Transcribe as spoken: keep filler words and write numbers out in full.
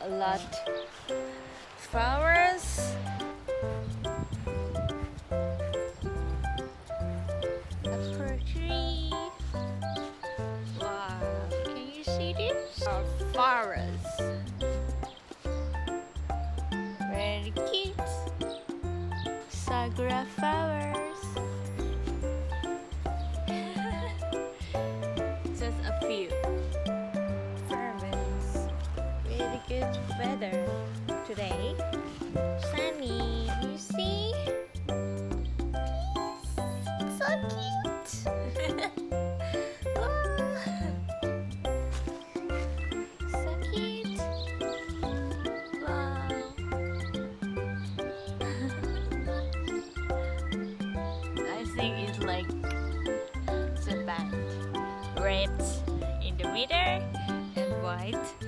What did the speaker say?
a lot flowers. Apple tree. Wow, can you see this? Our flowers. Very cute. Sakura flowers. Just a few. Farmers. Really good weather today. Sunny. You see? So cute. Wow. So cute. Wow. I think it's like Japan. Red in the middle and white